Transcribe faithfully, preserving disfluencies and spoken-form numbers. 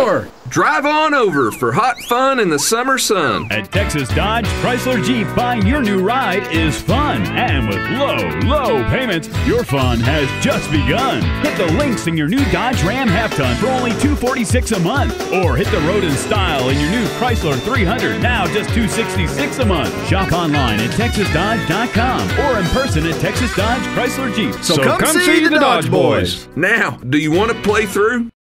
more. Drive on over for hot fun in the summer sun. At Texas Dodge Chrysler Jeep, buying your new ride is fun. And with low, low payments, your fun has just begun. Hit the links in your new Dodge Ram half-ton for only two hundred forty-six dollars a month. Or hit the road in style in your new Chrysler three hundred, now just two hundred sixty-six dollars a month. Shop online at texas dodge dot com or in person at Texas Dodge Chrysler Jeep. So, so come, come see, see the Dodge, Dodge boys. Boys. Now, do you want to play through?